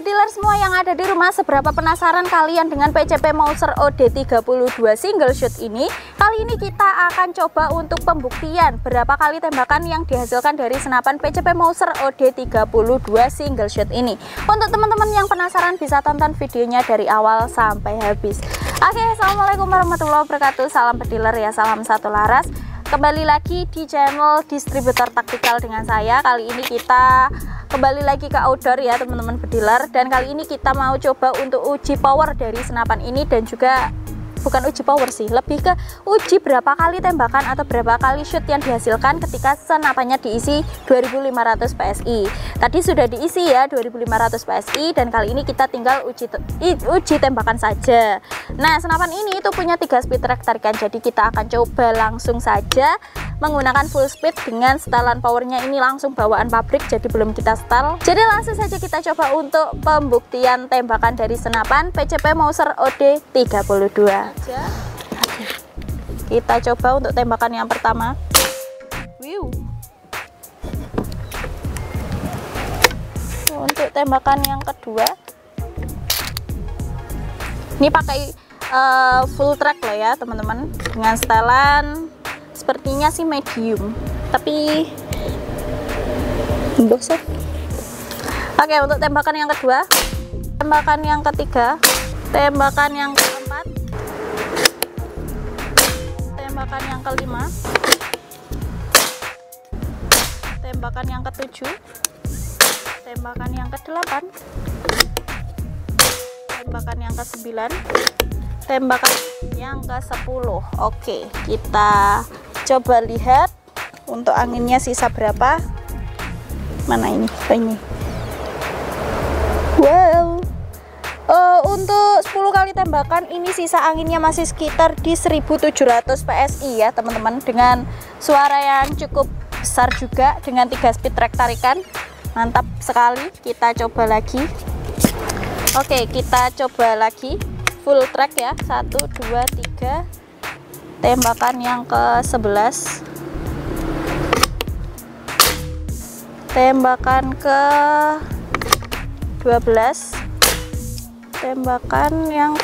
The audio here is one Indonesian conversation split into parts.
pediler semua yang ada di rumah, seberapa penasaran kalian dengan PCP Mouser OD32 single shot ini? Kali ini kita akan coba untuk pembuktian berapa kali tembakan yang dihasilkan dari senapan PCP Mouser OD32 single shot ini. Untuk teman-teman yang penasaran bisa tonton videonya dari awal sampai habis. Oke, assalamualaikum warahmatullahi wabarakatuh. Salam pediler ya, salam satu laras. Kembali lagi di channel distributor taktikal dengan saya. Kali ini kita kembali lagi ke outdoor ya teman-teman pediler, dan kali ini kita mau coba untuk uji power dari senapan ini, dan juga bukan uji power sih, lebih ke uji berapa kali tembakan atau berapa kali shoot yang dihasilkan ketika senapannya diisi 2500 PSI. Tadi sudah diisi ya 2500 PSI, dan kali ini kita tinggal uji tembakan saja. Nah, senapan ini itu punya 3 speed track tarikan, jadi kita akan coba langsung saja menggunakan full speed dengan setelan powernya ini langsung bawaan pabrik, jadi belum kita setel. Jadi langsung saja kita coba untuk pembuktian tembakan dari senapan PCP Mouser OD32. Kita coba untuk tembakan yang pertama. Untuk tembakan yang kedua, ini pakai full track lah ya teman-teman, dengan setelan sepertinya sih medium, tapi bosan. Oke, untuk tembakan yang kedua, tembakan yang ketiga, tembakan yang keempat, tembakan yang kelima, tembakan yang ketujuh, tembakan yang kedelapan, tembakan yang ke-9, tembakan yang ke-10. Oke, kita coba lihat untuk anginnya sisa berapa. Mana ini? Ini. Wow. Untuk 10 kali tembakan ini sisa anginnya masih sekitar di 1700 PSI ya teman-teman, dengan suara yang cukup besar juga, dengan 3 speed track tarikan. Mantap sekali. Kita coba lagi. Oke, kita coba lagi full track ya, 1, 2, 3, tembakan yang ke-11, tembakan ke-12, tembakan yang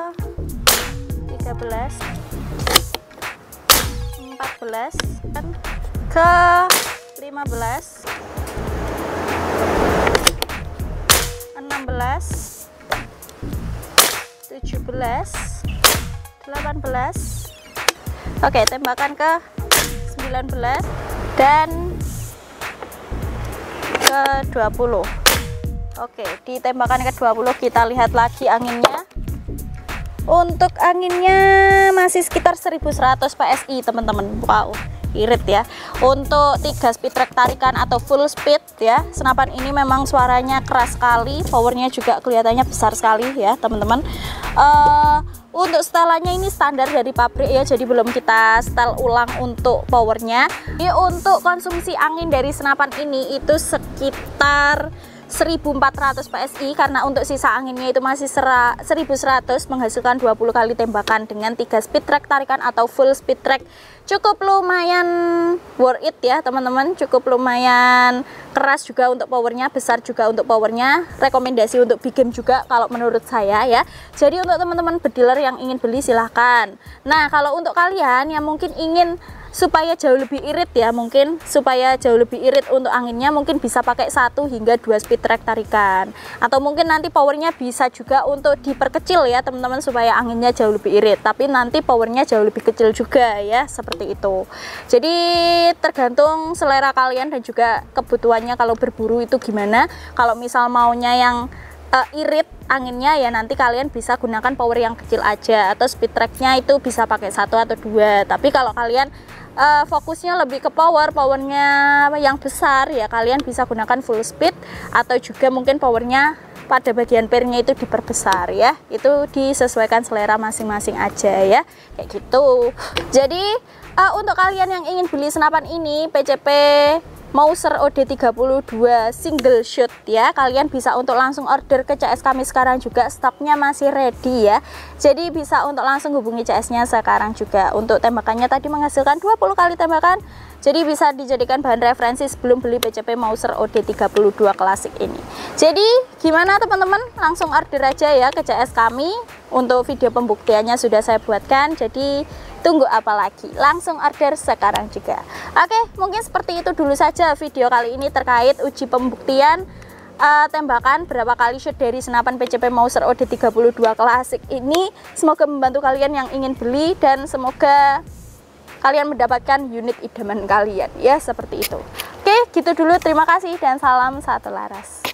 ke-13, 14, ke-15, 16, 17, 18. Oke, tembakan ke 19 dan ke 20. Oke, di tembakan ke 20 kita lihat lagi anginnya. Untuk anginnya masih sekitar 1100 PSI teman-teman. Wow, irit ya. Untuk 3 speed track tarikan atau full speed ya, senapan ini memang suaranya keras sekali, powernya juga kelihatannya besar sekali ya teman-teman. Untuk setelannya ini standar dari pabrik ya, jadi belum kita setel ulang untuk powernya. Jadi untuk konsumsi angin dari senapan ini itu sekitar 1400 PSI, karena untuk sisa anginnya itu masih 1100, menghasilkan 20 kali tembakan dengan 3 speed track tarikan atau full speed track. Cukup lumayan worth it ya teman-teman, cukup lumayan keras juga untuk powernya, besar juga untuk powernya. Rekomendasi untuk big game juga kalau menurut saya ya. Jadi untuk teman-teman bediler yang ingin beli silahkan. Nah, kalau untuk kalian yang mungkin ingin supaya jauh lebih irit ya, mungkin supaya jauh lebih irit untuk anginnya, mungkin bisa pakai 1 hingga 2 speed track tarikan, atau mungkin nanti powernya bisa juga untuk diperkecil ya teman-teman, supaya anginnya jauh lebih irit, tapi nanti powernya jauh lebih kecil juga ya, seperti itu. Jadi tergantung selera kalian dan juga kebutuhannya kalau berburu itu gimana. Kalau misal maunya yang irit anginnya ya, nanti kalian bisa gunakan power yang kecil aja, atau speed tracknya itu bisa pakai 1 atau 2. Tapi kalau kalian fokusnya lebih ke powernya yang besar ya, kalian bisa gunakan full speed, atau juga mungkin powernya pada bagian pernya itu diperbesar ya. Itu disesuaikan selera masing-masing aja ya, kayak gitu. Jadi untuk kalian yang ingin beli senapan ini PCP Mauser OD32 single shot ya. Kalian bisa untuk langsung order ke CS kami sekarang juga, stoknya masih ready ya. Jadi bisa untuk langsung hubungi CS-nya sekarang juga. Untuk tembakannya tadi menghasilkan 20 kali tembakan. Jadi bisa dijadikan bahan referensi sebelum beli PCP Mauser OD32 klasik ini. Jadi gimana teman-teman? Langsung order aja ya ke CS kami. Untuk video pembuktiannya sudah saya buatkan. Jadi tunggu apa lagi? Langsung order sekarang juga. Oke, mungkin seperti itu dulu saja video kali ini terkait uji pembuktian tembakan berapa kali shot dari senapan PCP Mauser OD32 klasik ini. Semoga membantu kalian yang ingin beli dan semoga kalian mendapatkan unit idaman kalian ya, seperti itu. Oke, gitu dulu. Terima kasih dan salam satu laras.